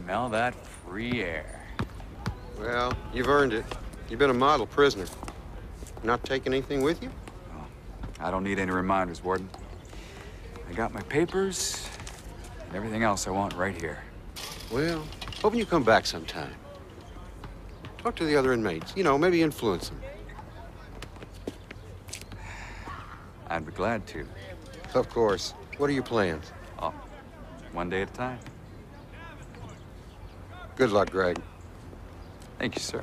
Smell that free air. Well, you've earned it. You've been a model prisoner. Not taking anything with you? Well, I don't need any reminders, Warden. I got my papers and everything else I want right here. Well, hoping you come back sometime. Talk to the other inmates. You know, maybe influence them. I'd be glad to. Of course. What are your plans? Oh, one day at a time. Good luck, Greg. Thank you, sir.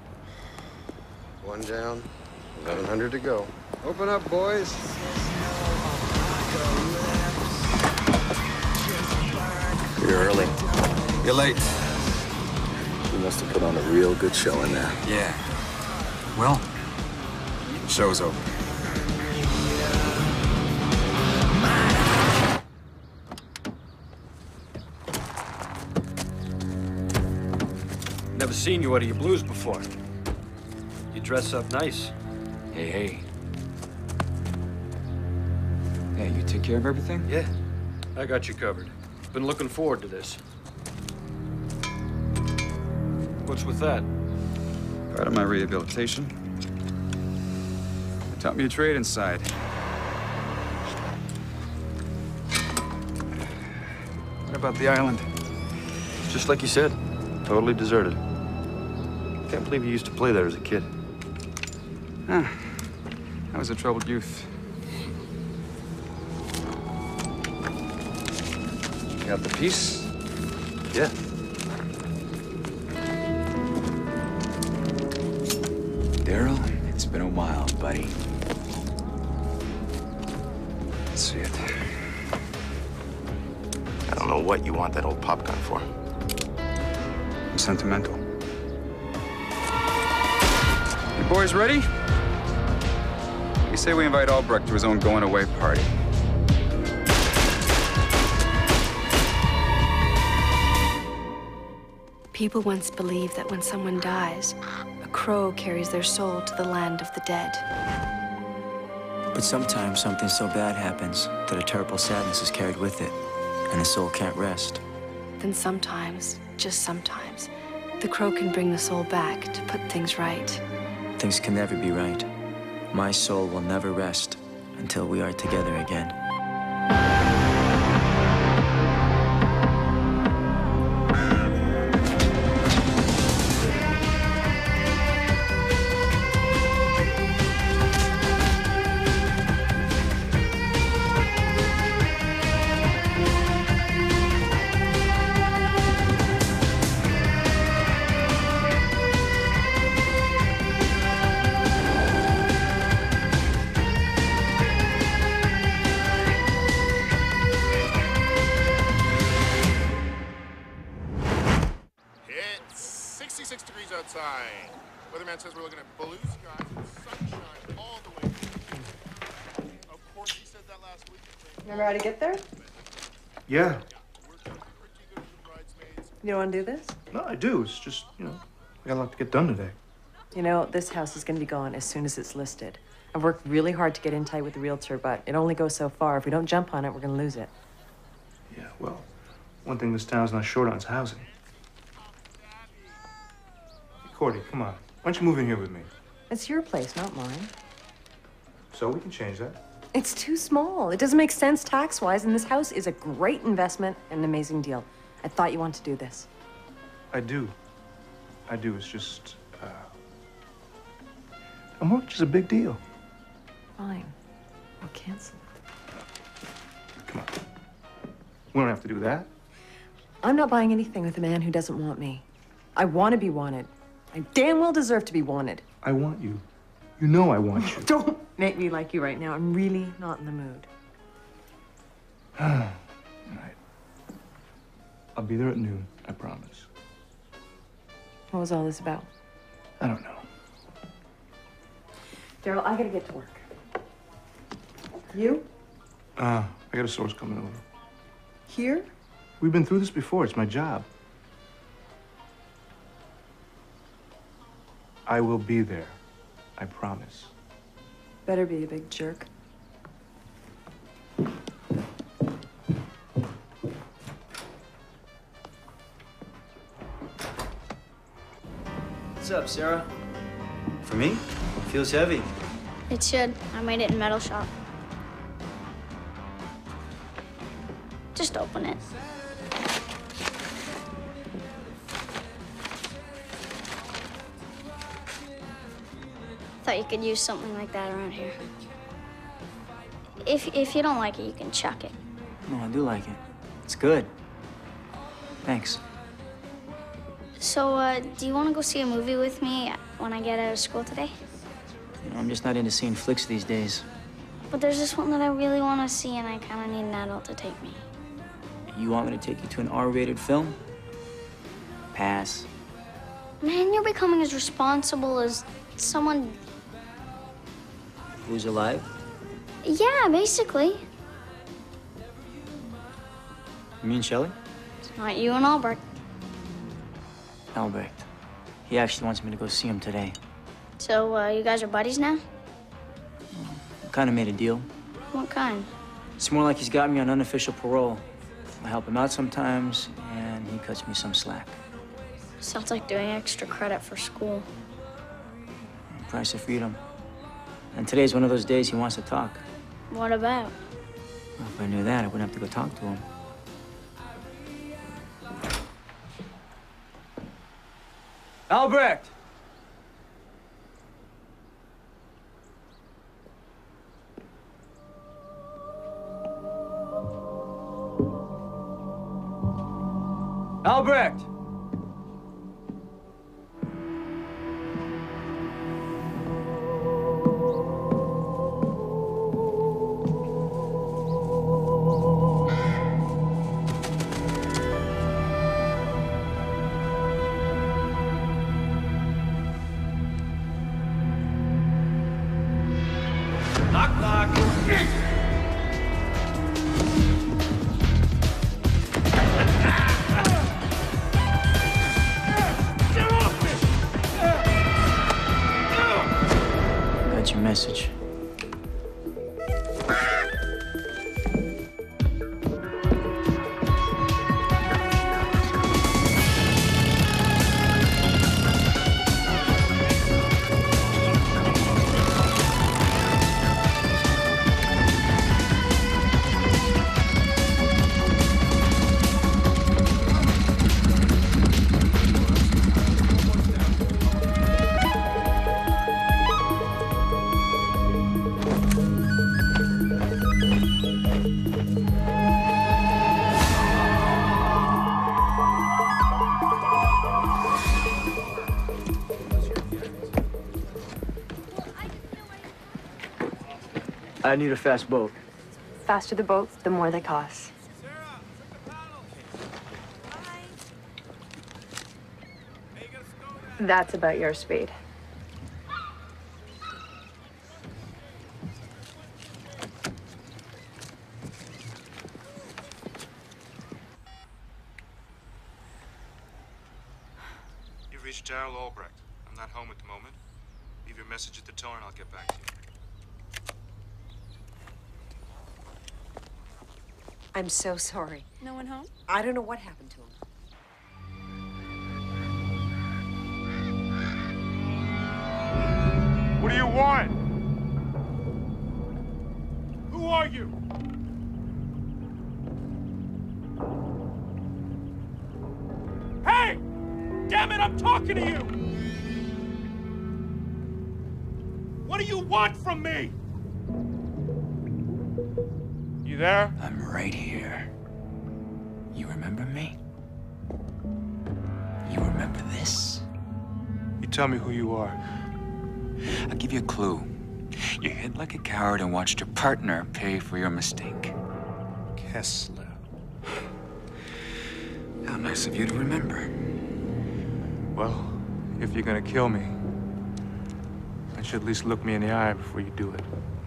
One down, 1,100 to go. Open up, boys. You're early. You're late. You must have put on a real good show in there. Yeah. Well, show's over. Never seen you out of your blues before. You dress up nice. Hey, hey. Hey, you take care of everything? Yeah, I got you covered. Been looking forward to this. What's with that? Part of my rehabilitation. They taught me a trade inside. What about the island? Just like you said, totally deserted. Can't believe you used to play there as a kid. Huh. I was a troubled youth. You got the piece? Yeah. Daryl, it's been a while, buddy. Let's see it. I don't know what you want that old pop gun for. I'm sentimental. You boys ready? We say we invite Albrecht to his own going-away party. People once believed that when someone dies, a crow carries their soul to the land of the dead. But sometimes something so bad happens that a terrible sadness is carried with it, and the soul can't rest. Then sometimes, just sometimes, the crow can bring the soul back to put things right. Things can never be right. My soul will never rest until we are together again. Weatherman says we're looking at blue skies and sunshine all the way. Of course, he said that last week. Remember how to get there? Yeah. You don't want to do this? No, I do. It's just, I got a lot to get done today. You know, this house is going to be gone as soon as it's listed. I've worked really hard to get in tight with the realtor, but it only goes so far. If we don't jump on it, we're going to lose it. Yeah, well, one thing this town's not short on is housing. Hey, Cordy, come on. Why don't you move in here with me? It's your place, not mine. So we can change that. It's too small. It doesn't make sense tax-wise, and this house is a great investment and an amazing deal. I thought you wanted to do this. I do. It's just, a mortgage is a big deal. Fine. I'll cancel it. Come on. We don't have to do that. I'm not buying anything with a man who doesn't want me. I want to be wanted. I damn well deserve to be wanted. I want you. You know I want you. Don't make me like you right now. I'm really not in the mood. All right. I'll be there at noon, I promise. What was all this about? I don't know. Daryl, I gotta get to work. You? I got a source coming over. Here? We've been through this before. It's my job. I will be there. I promise. Better be a big jerk. What's up, Sarah? For me? Feels heavy. It should. I made it in metal shop. Just open it. Thought you could use something like that around here. If you don't like it, you can chuck it. No, I do like it. It's good. Thanks. So, do you want to go see a movie with me when I get out of school today? You know, I'm just not into seeing flicks these days. But there's this one that I really want to see, and I kind of need an adult to take me. You want me to take you to an R-rated film? Pass. Man, you're becoming as responsible as someone... Who's alive? Yeah, basically. You mean Shelley? It's not you and Albrecht. Albrecht. He actually wants me to go see him today. So, you guys are buddies now? We kind of made a deal. What kind? It's more like he's got me on unofficial parole. I help him out sometimes, and he cuts me some slack. Sounds like doing extra credit for school. Price of freedom. And today's one of those days he wants to talk. What about? Well, if I knew that, I wouldn't have to go talk to him. Albrecht! Albrecht! Knock, knock. Got your message. I need a fast boat. Faster the boat, the more they cost. That's about your speed. You've reached Darrell Albrecht. I'm not home at the moment. Leave your message at the tone and I'll get back to you. I'm so sorry. No one home? I don't know what happened to him. What do you want? Who are you? Hey! Damn it, I'm talking to you! What do you want from me? You there? I'm right here. You remember me? You remember this? You tell me who you are. I'll give you a clue. You hid like a coward and watched your partner pay for your mistake. Kessler. How nice of you to remember. Well, if you're gonna kill me, you should at least look me in the eye before you do it.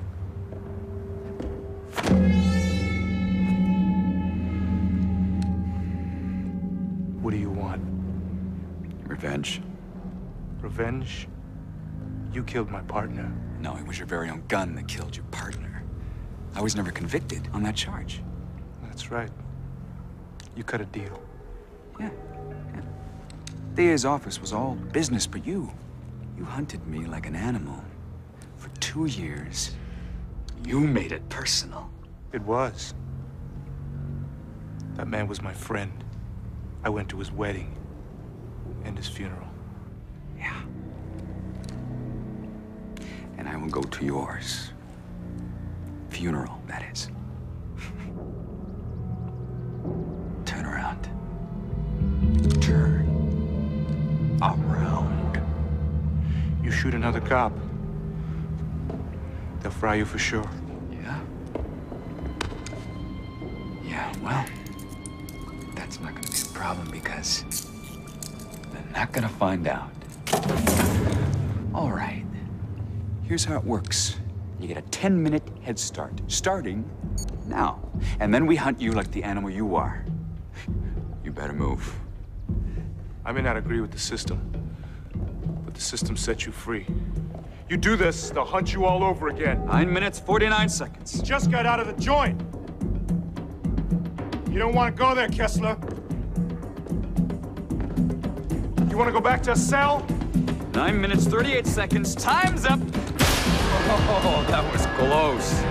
What do you want? Revenge? Revenge? You killed my partner. No, it was your very own gun that killed your partner. I was never convicted on that charge. That's right. You cut a deal. Yeah. DA's office was all business, but you hunted me like an animal. For 2 years, you made it personal. It was. That man was my friend. I went to his wedding and his funeral. Yeah. And I will go to yours. Funeral, that is. Turn around. Turn around. You shoot another cop, they'll fry you for sure. Yeah? Yeah, well, that's not gonna be a problem because they're not gonna find out. All right. Here's how it works. You get a 10-minute head start, starting now. And then we hunt you like the animal you are. You better move. I may not agree with the system, but the system sets you free. You do this, they'll hunt you all over again. 9 minutes, 49 seconds. Just got out of the joint. You don't want to go there, Kessler. You want to go back to a cell? 9 minutes, 38 seconds. Time's up. Oh, that was close.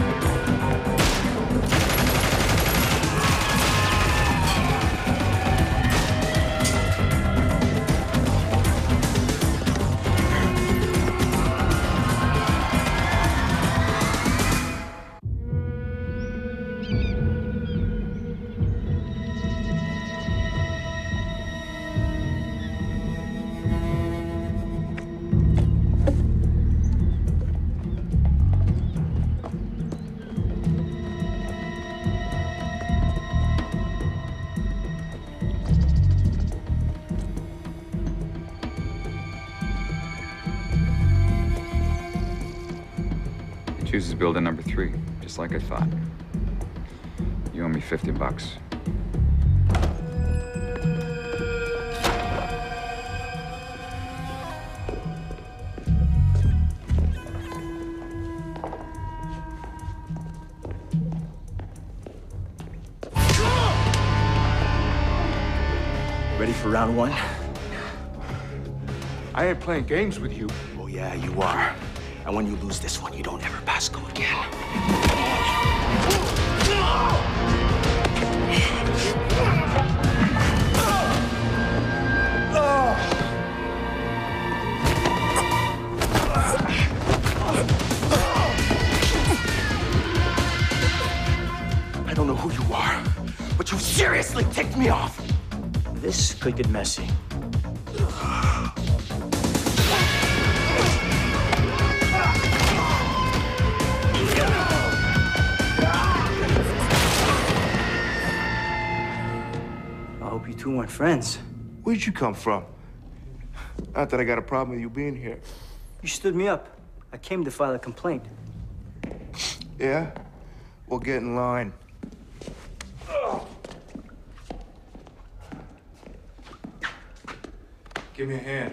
Chooses building number 3, just like I thought. You owe me $50. Ready for round 1? I ain't playing games with you. Oh, yeah, you are. And when you lose this one, you don't ever pass go again. I don't know who you are, but you seriously ticked me off. This could get messy. I hope you two weren't friends. Where'd you come from? Not that I got a problem with you being here. You stood me up. I came to file a complaint. Yeah? Well, get in line. Give me a hand.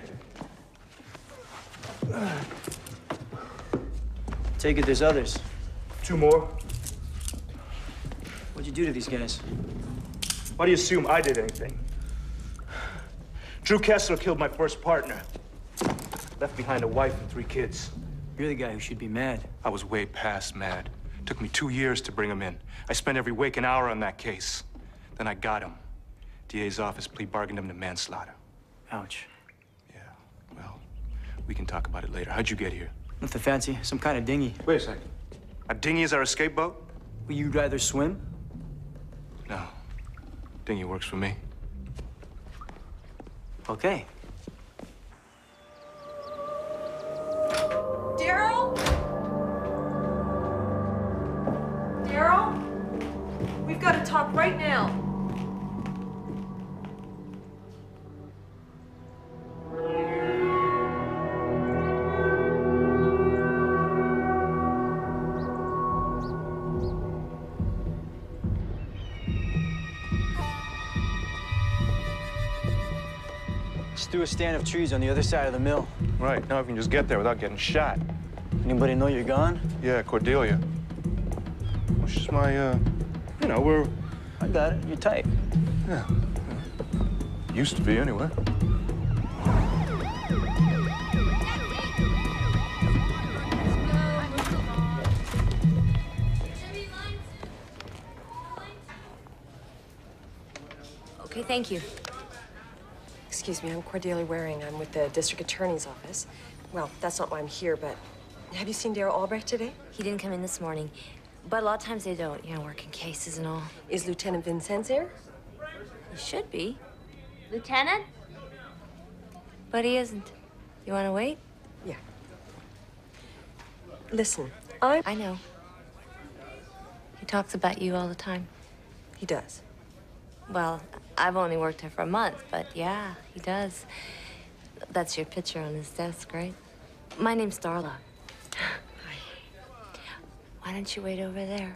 Take it there's others. 2 more. What'd you do to these guys? Why do you assume I did anything? Drew Kessler killed my first partner. Left behind a wife and 3 kids. You're the guy who should be mad. I was way past mad. Took me 2 years to bring him in. I spent every waking hour on that case. Then I got him. DA's office plea bargained him to manslaughter. Ouch. Yeah, well, we can talk about it later. How'd you get here? Nothing fancy. Some kind of dinghy. Wait a second. A dinghy is our escape boat? Will you rather swim? No. Dinghy works for me. Okay. Daryl? Daryl? We've got to talk right now. Let's do a stand of trees on the other side of the mill. Right, now I can just get there without getting shot. Anybody know you're gone? Yeah, Cordelia. Well, she's my, you know, we're... I got it. You're tight. Yeah. Used to be, anyway. Okay, thank you. Excuse me, I'm Cordelia Waring. I'm with the district attorney's office. Well, that's not why I'm here, but have you seen Darryl Albrecht today? He didn't come in this morning, but a lot of times they don't, you know, working cases and all. Is Lieutenant Vincennes here? He should be. Lieutenant? But he isn't. You want to wait? Yeah. Listen, I know. He talks about you all the time. He does. Well, I've only worked here for a month, but yeah, he does. That's your picture on his desk, right? My name's Darla. Why don't you wait over there?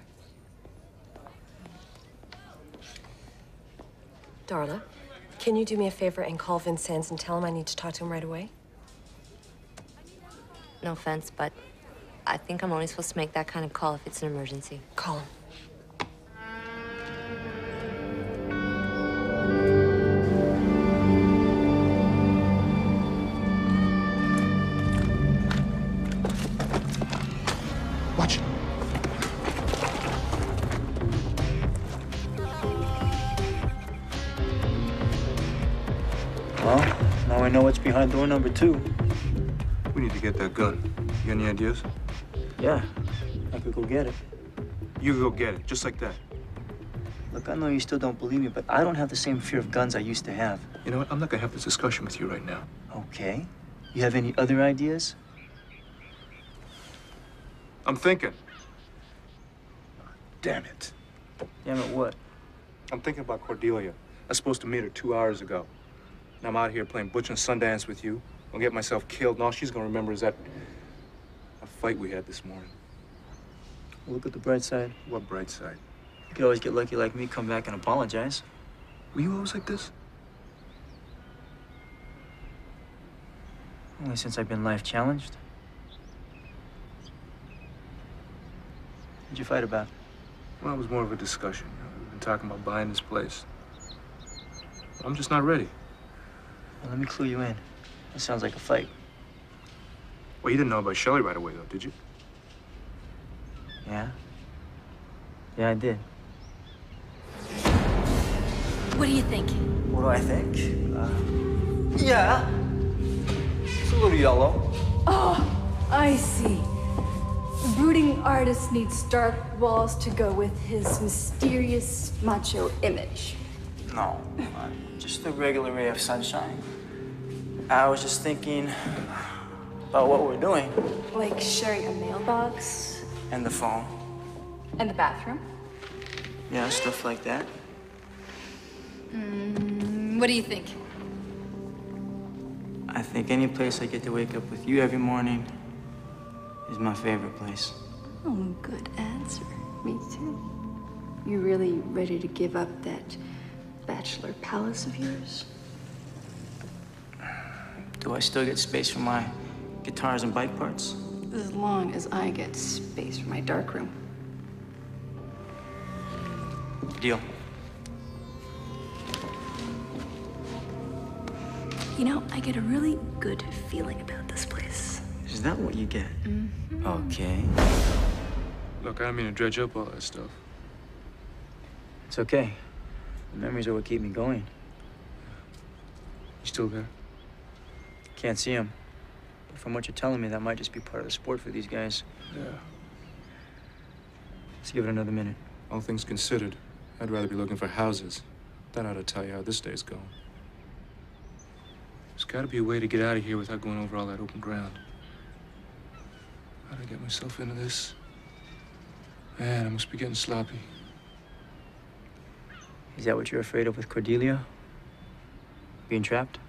Darla, can you do me a favor and call Vincennes and tell him I need to talk to him right away? No offense, but I think I'm only supposed to make that kind of call if it's an emergency. Call him. Watch it. Well, now I know what's behind door number 2. We need to get that gun. You got any ideas? Yeah, I could go get it. You go get it, just like that. Look, I know you still don't believe me, but I don't have the same fear of guns I used to have. You know what? I'm not gonna have this discussion with you right now. Okay. You have any other ideas? I'm thinking. Damn it. Damn it, what? I'm thinking about Cordelia. I was supposed to meet her 2 hours ago. And I'm out here playing Butch and Sundance with you. I'll get myself killed, and all she's gonna remember is that fight we had this morning. Look at the bright side. What bright side? You could always get lucky like me, come back and apologize. Were you always like this? Only since I've been life challenged. What'd you fight about? Well, it was more of a discussion. You know, we've been talking about buying this place. I'm just not ready. Well, let me clue you in. That sounds like a fight. Well, you didn't know about Shelley right away, though, did you? Yeah? Yeah, I did. What do you think? What do I think? Yeah. It's a little yellow. Oh, I see. The brooding artist needs dark walls to go with his mysterious macho image. No, just a regular ray of sunshine. I was just thinking about what we're doing. Like sharing a mailbox? And the phone. And the bathroom? Yeah, stuff like that. What do you think? I think any place I get to wake up with you every morning is my favorite place. Oh, good answer. Me too. You really ready to give up that bachelor palace of yours? Do I still get space for my guitars and bike parts? As long as I get space for my darkroom. Deal. You know, I get a really good feeling about this place. Is that what you get? Mm-hmm. Okay. Look, I don't mean to dredge up all that stuff. It's okay. The memories are what keep me going. You still there? Can't see them. But from what you're telling me, that might just be part of the sport for these guys. Yeah. Let's give it another minute. All things considered, I'd rather be looking for houses. That ought to tell you how this day's going. There's got to be a way to get out of here without going over all that open ground. How did I get myself into this? Man, I must be getting sloppy. Is that what you're afraid of with Cordelia? Being trapped?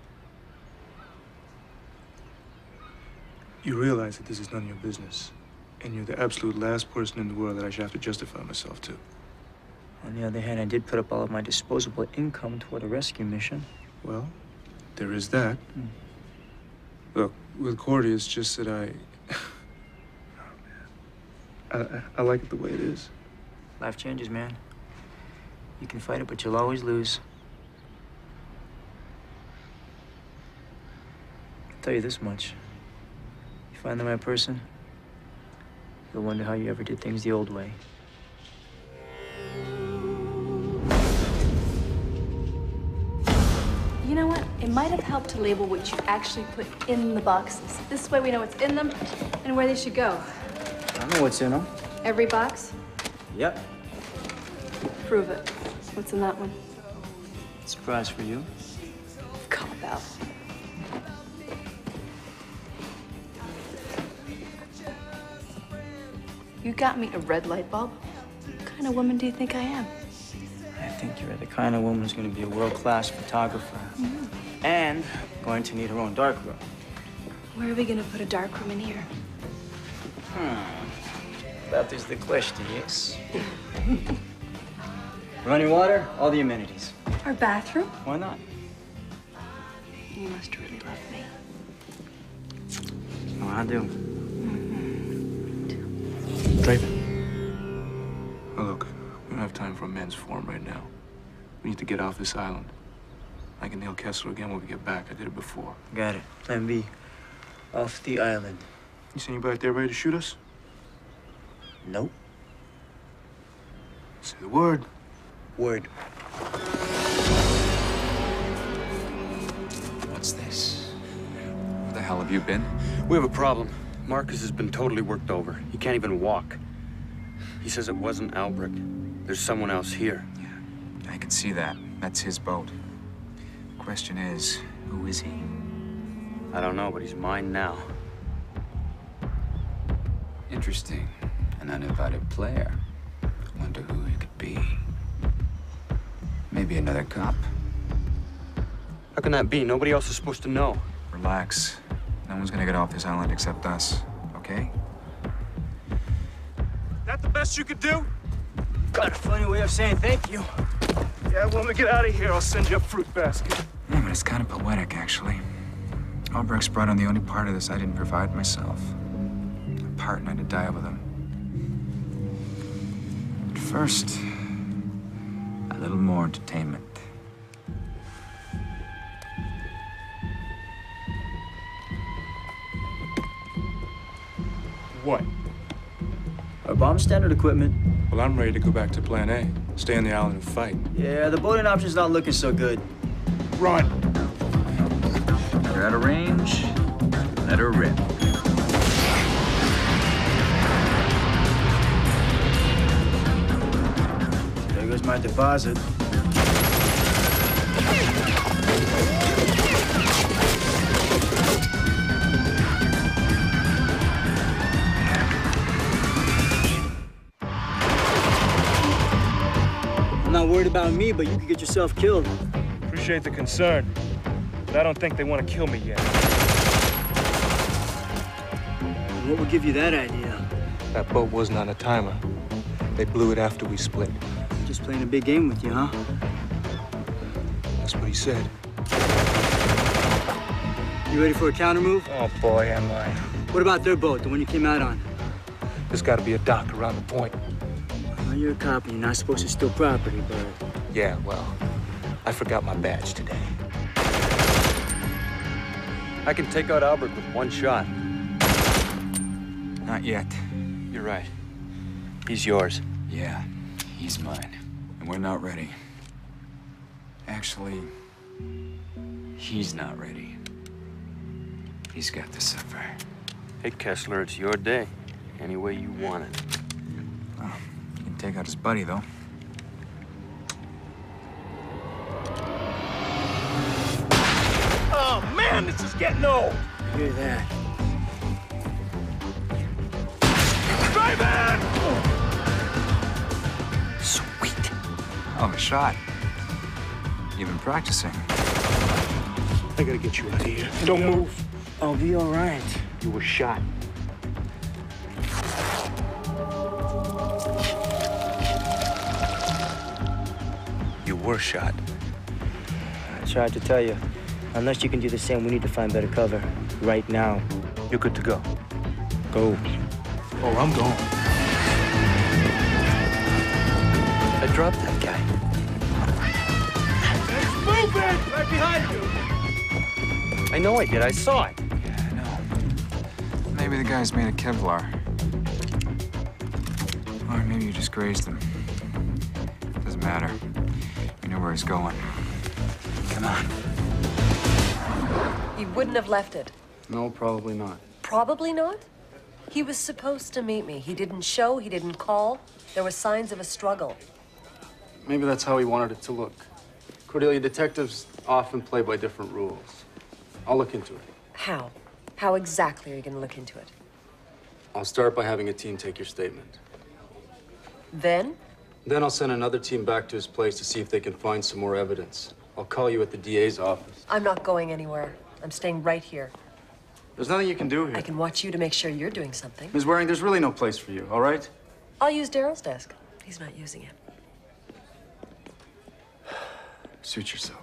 You realize that this is none of your business, and you're the absolute last person in the world that I should have to justify myself to. On the other hand, I did put up all of my disposable income toward a rescue mission. Well, there is that. Look, with Cordy, it's just that I like it the way it is. Life changes, man. You can fight it, but you'll always lose. I'll tell you this much. You find the right person, you'll wonder how you ever did things the old way. it might have helped to label what you actually put in the boxes. This way we know what's in them and where they should go. I know what's in them. Every box? Yep. Prove it. What's in that one? Surprise for you. Cop out. You got me a red light bulb? What kind of woman do you think I am? I think you're the kind of woman who's going to be a world-class photographer. And going to need her own darkroom. Where are we gonna put a dark room in here? That is the question, yes. Running water, all the amenities. Our bathroom? Why not? You must really love me. Oh, I do. Draven. Oh, look, we don't have time for a men's forum right now. We need to get off this island. I can nail Kessler again when we get back. I did it before. Got it. Plan B. Off the island. You see anybody out there ready to shoot us? Nope. Say the word. Word. What's this? Where the hell have you been? We have a problem. Marcus has been totally worked over. He can't even walk. He says it wasn't Albrecht. There's someone else here. Yeah, I can see that. That's his boat. Question is, who is he? I don't know, but he's mine now. Interesting. An uninvited player. Wonder who he could be. Maybe another cop. How can that be? Nobody else is supposed to know. Relax. No one's gonna get off this island except us, okay? That the best you could do? Got a funny way of saying thank you. Yeah, when we get out of here, I'll send you a fruit basket. Yeah, but it's kind of poetic, actually. Albrecht's brought on the only part of this I didn't provide myself. A part, and I had to die with him. But first, a little more entertainment. What? Our bomb standard equipment. Well, I'm ready to go back to Plan A. Stay on the island and fight. Yeah, the boating option's not looking so good. Run! You're out of range. Let her rip. There goes my deposit. I'm not worried about me, but you could get yourself killed. Appreciate the concern, but I don't think they want to kill me yet. What would give you that idea? That boat wasn't on a timer. They blew it after we split. Just playing a big game with you, huh? That's what he said. You ready for a counter move? Oh, boy, am I. What about their boat, the one you came out on? There's got to be a dock around the point. Well, you're a cop and you're not supposed to steal property, but... Yeah, well, I forgot my badge today. I can take out Albrecht with one shot. Not yet. You're right. He's yours. Yeah, he's mine. And we're not ready. Actually, he's not ready. He's got to suffer. Hey, Kessler, it's your day. Any way you want it. Well, you can take out his buddy, though. Oh, man, this is getting old. I hear that. Drive Sweet. Oh, a shot. You've been practicing. I gotta get you out of here. Don't move. I'll be all right. You were shot. You were shot. I tried to tell you. Unless you can do the same, we need to find better cover. Right now. You're good to go. Go. Oh, I'm going. I dropped that guy. It's moving! Right behind you! I know I did. I saw it. Yeah, I know. Maybe the guy's made of Kevlar. Or maybe you just grazed him. Doesn't matter. We know where he's going. Come on. He wouldn't have left it. No, probably not. Probably not. He was supposed to meet me. He didn't show, he didn't call. There were signs of a struggle. Maybe that's how he wanted it to look. Cordelia, detectives often play by different rules. I'll look into it. How? How exactly are you going to look into it? I'll start by having a team take your statement. Then? Then I'll send another team back to his place to see if they can find some more evidence. I'll call you at the DA's office. I'm not going anywhere. I'm staying right here. There's nothing you can do here. I can watch you to make sure you're doing something. Ms. Waring, there's really no place for you, all right? I'll use Daryl's desk. He's not using it. Suit yourself.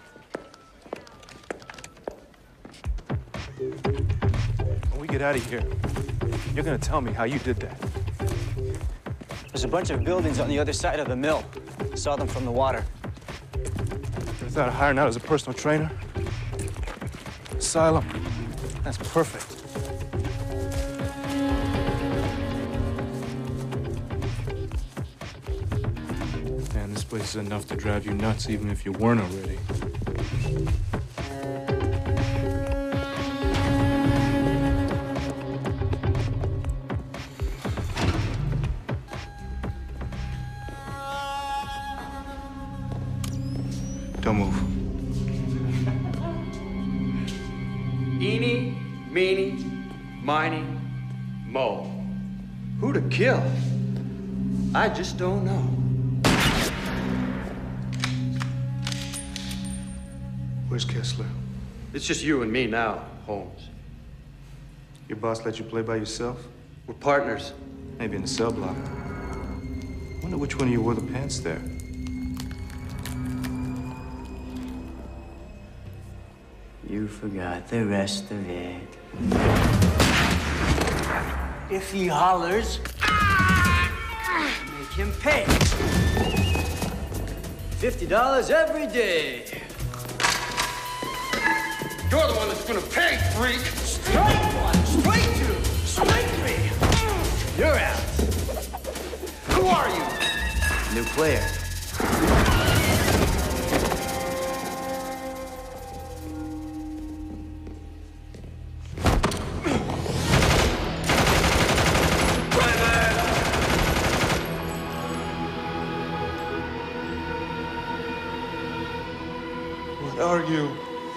When we get out of here, you're gonna tell me how you did that. There's a bunch of buildings on the other side of the mill. Saw them from the water. You thought of hiring out as a personal trainer? Asylum. That's perfect. Man, this place is enough to drive you nuts even if you weren't already. Don't move. Eeny, meeny, miny, mo. Who to kill? I just don't know. Where's Kessler? It's just you and me now, Holmes. Your boss let you play by yourself? We're partners. Maybe in the cell block. Wonder which one of you wore the pants there. You forgot the rest of it. If he hollers, make him pay. $50 every day. You're the one that's gonna pay, freak! Strike one, strike two, strike three. You're out. Who are you? New player. What are you?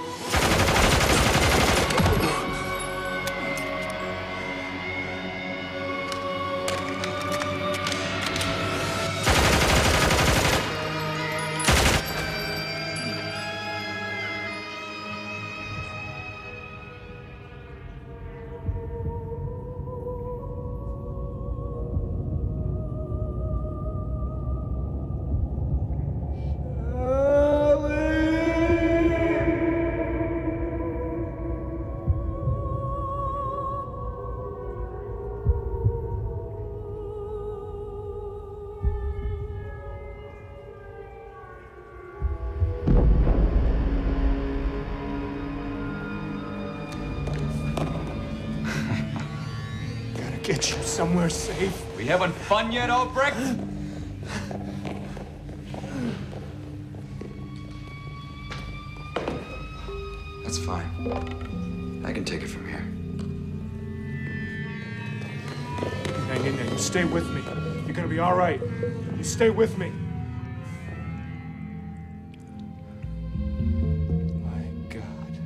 Get you somewhere safe. We having fun yet, Albrecht? That's fine. I can take it from here. Hang in there. You stay with me. You're gonna be all right. You stay with me. My God.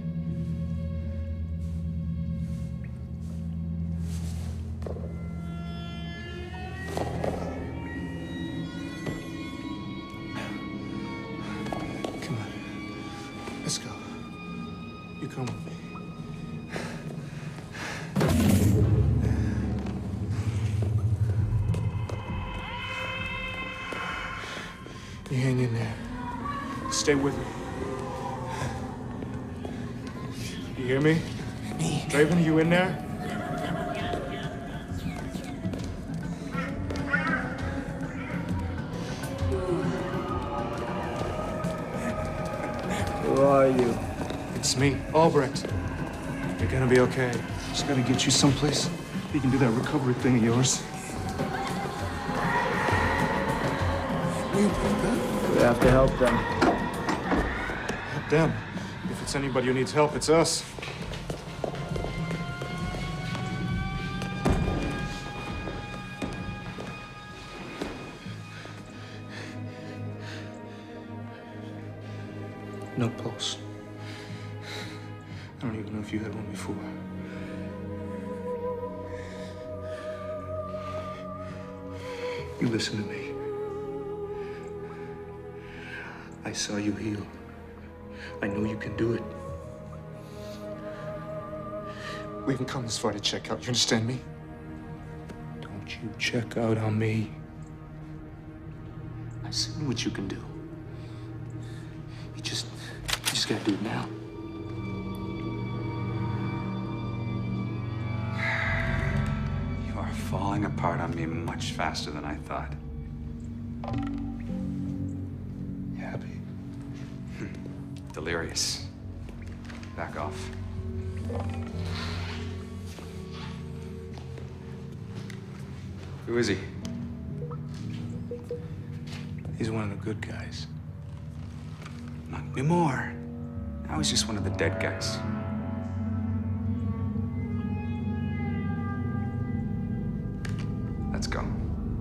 Come on. Let's go. You come with me. You hang in there. Stay with me. You hear me? Draven, are you in there? Who are you? It's me, Albrecht. You're gonna be okay. Just gotta get you someplace you can do that recovery thing of yours. We have to help them. Help them. If it's it's anybody who needs help, it's us. No pulse. I don't even know if you had one before. You listen to me. I saw you heal. I know you can do it. We haven't come this far to check out. You understand me? Don't you check out on me. I see what you can do. You just gotta do it now. You are falling apart on me much faster than I thought. You happy? Delirious. Back off. Who is he? He's one of the good guys. Not anymore. Now he's just one of the dead guys. Let's go.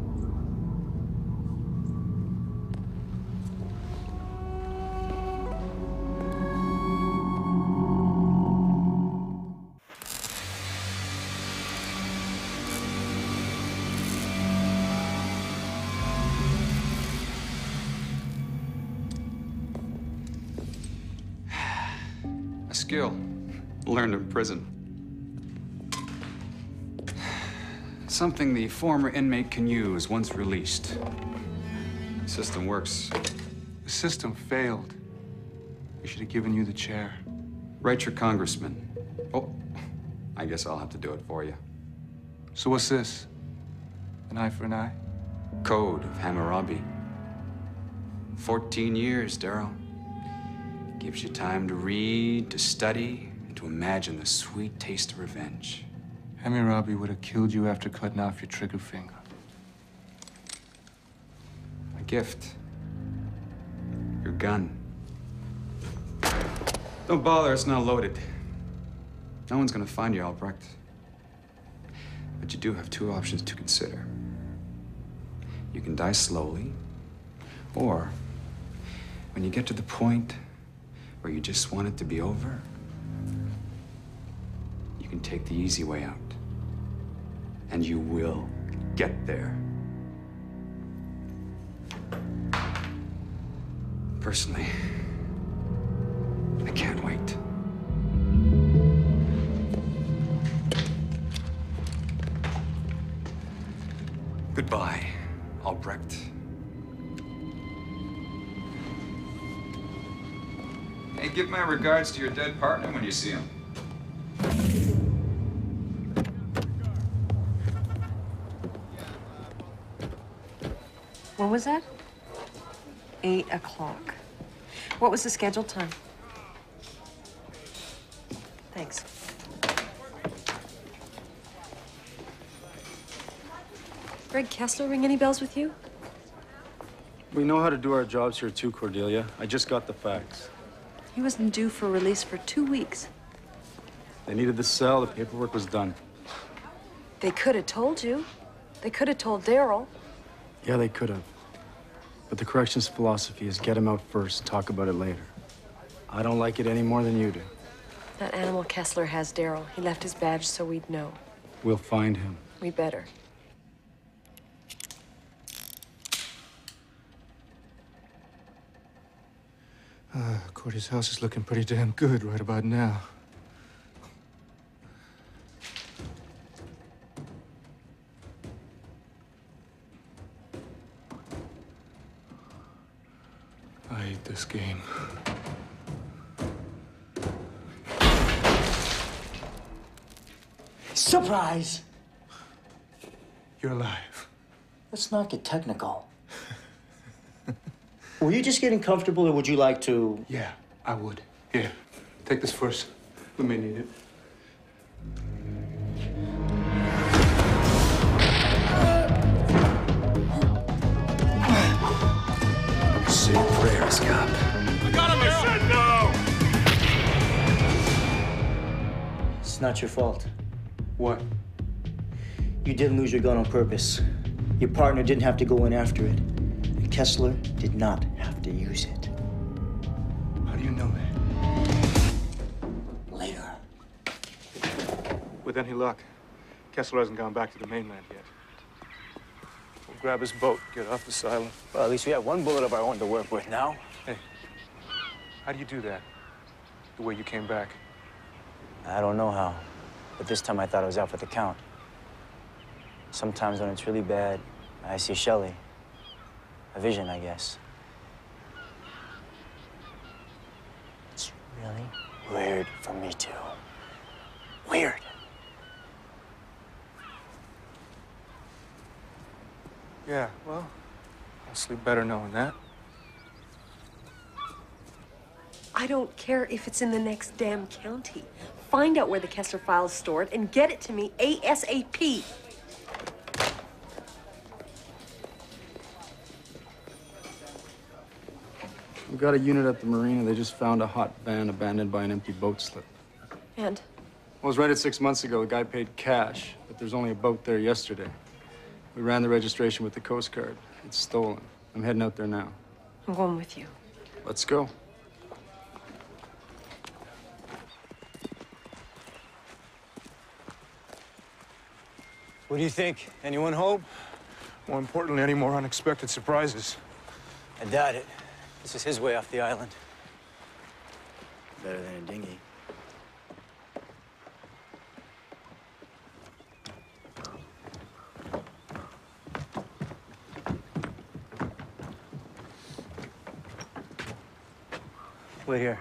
A skill learned in prison. Something the former inmate can use once released. The system works. The system failed. We should have given you the chair. Write your congressman. Oh, I guess I'll have to do it for you. So what's this? An eye for an eye? Code of Hammurabi. 14 years, Darryl. Gives you time to read, to study, and to imagine the sweet taste of revenge. Hammurabi would have killed you after cutting off your trigger finger. A gift. Your gun. Don't bother, it's not loaded. No one's gonna find you, Albrecht. But you do have two options to consider. You can die slowly, or when you get to the point where you just want it to be over, you can take the easy way out. And you will get there. Personally, I can't wait. Goodbye, Albrecht. Hey, give my regards to your dead partner when you see him. When was that? 8 o'clock. What was the scheduled time? Thanks. Drew Kessler ring any bells with you? We know how to do our jobs here too, Cordelia. I just got the facts. He wasn't due for release for 2 weeks. They needed the cell, the paperwork was done. They could have told you. They could have told Darryl. Yeah, they could have. But the corrections philosophy is get him out first and talk about it later. I don't like it any more than you do. That animal Kessler has Darryl. He left his badge so we'd know. We'll find him. We better. Cordy's house is looking pretty damn good right about now. I hate this game. Surprise! You're alive. Let's not get technical. Were you just getting comfortable, or would you like to? Yeah, I would. Here, take this first. We may need it. Say prayers, cop. I got him! I said no! It's not your fault. What? You didn't lose your gun on purpose. Your partner didn't have to go in after it. And Kessler did not have to use it. How do you know that? Later. With any luck, Kessler hasn't gone back to the mainland yet. We'll grab his boat, get off this island. Well, at least we have one bullet of our own to work with now. Hey, how do you do that? The way you came back? I don't know how, but this time I thought I was out for the count. Sometimes when it's really bad, I see Shelley. A vision, I guess. It's really weird for me too. Weird. Yeah, well, I'll sleep better knowing that. I don't care if it's in the next damn county. Find out where the Kessler file is stored and get it to me ASAP. We got a unit at the marina. They just found a hot van abandoned by an empty boat slip. And? Well, it was rented 6 months ago. The guy paid cash, but there's only a boat there yesterday. We ran the registration with the Coast Guard. It's stolen. I'm heading out there now. I'm going with you. Let's go. What do you think? Anyone home? More importantly, any more unexpected surprises? I doubt it. This is his way off the island. Better than a dinghy. Wait here.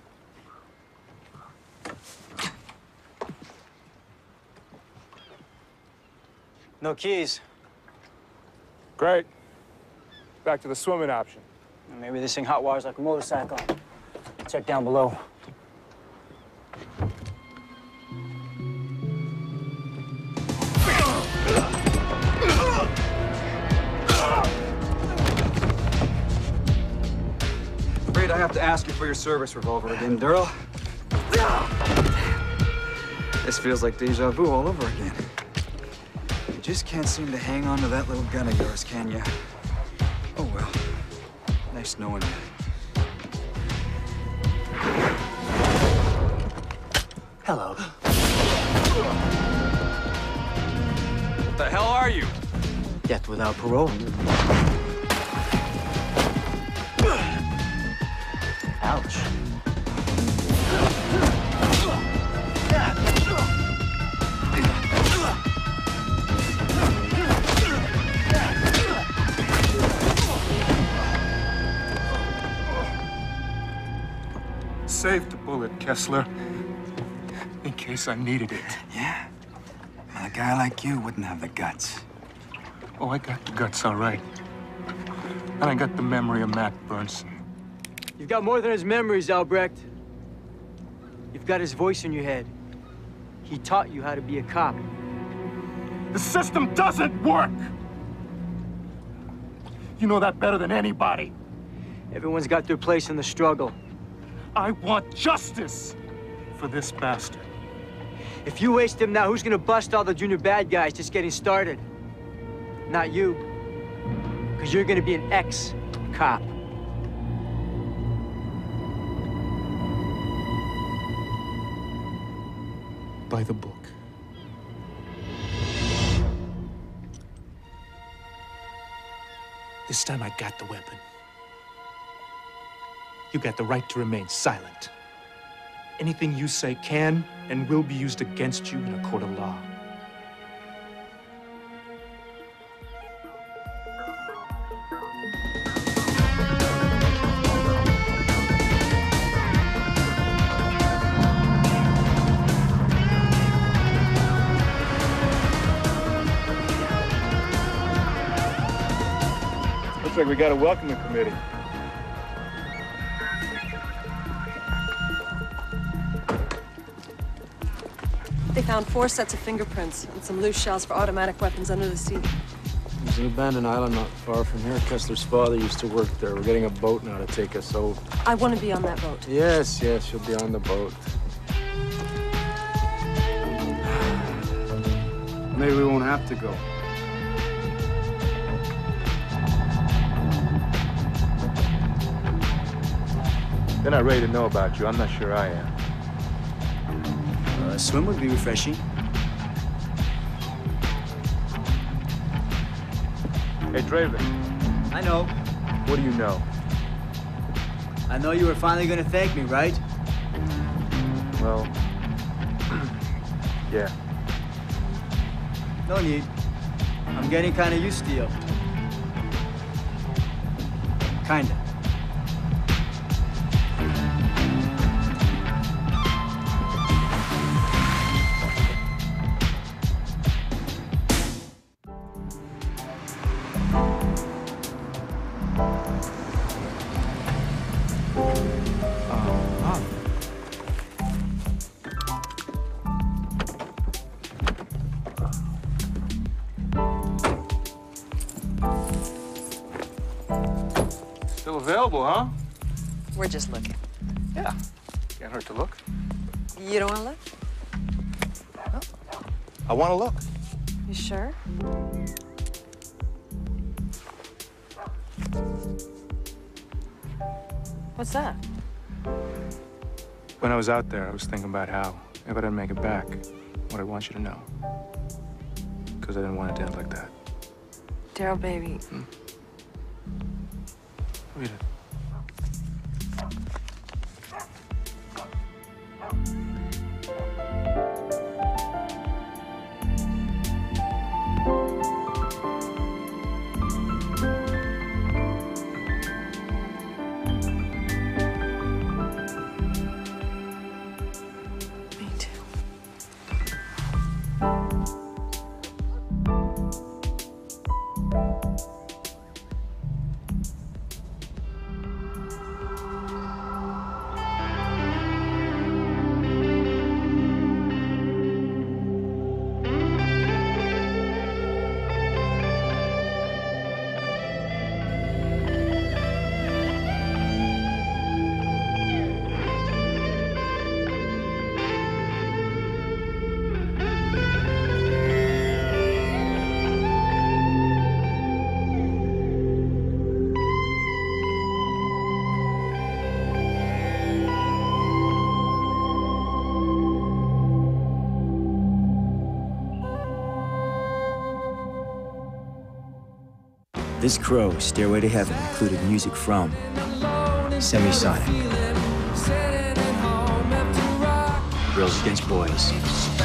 No keys. Great. Back to the swimming option. Maybe this thing hot wires like a motorcycle. Check down below. Afraid I have to ask you for your service revolver again, Daryl. This feels like deja vu all over again. You just can't seem to hang on to that little gun of yours, can you? Oh, well. Nice knowing you. Hello. What the hell are you? Death without parole. Ouch. Save the bullet, Kessler. In case I needed it. Yeah? Well, a guy like you wouldn't have the guts. Oh, I got the guts, all right. And I got the memory of Matt Burnson. You've got more than his memories, Albrecht. You've got his voice in your head. He taught you how to be a cop. The system doesn't work! You know that better than anybody. Everyone's got their place in the struggle. I want justice for this bastard. If you waste him now, who's gonna bust all the junior bad guys just getting started? Not you. Because you're gonna be an ex-cop. By the book. This time I got the weapon. You got the right to remain silent. Anything you say can and will be used against you in a court of law. Looks like we got a welcoming committee. They found 4 sets of fingerprints and some loose shells for automatic weapons under the sea. There's an abandoned island not far from here. Kessler's father used to work there. We're getting a boat now to take us over. I want to be on that boat. Yes, yes, you'll be on the boat. Maybe we won't have to go. They're not ready to know about you. I'm not sure I am. A swim would be refreshing. Hey, Draven. I know. What do you know? I know you were finally gonna thank me, right? Well, yeah. No need. I'm getting kinda used to you. Kinda. Still available, huh? We're just looking. Yeah. Can't hurt to look. You don't want to look? I want to look. You sure? What's that? When I was out there, I was thinking about how, if I didn't make it back, what I want you to know. Because I didn't want it to end like that. Daryl, baby. Read it. Me too. This Crow, Stairway to Heaven, included music from Semisonic, Girls Against Boys,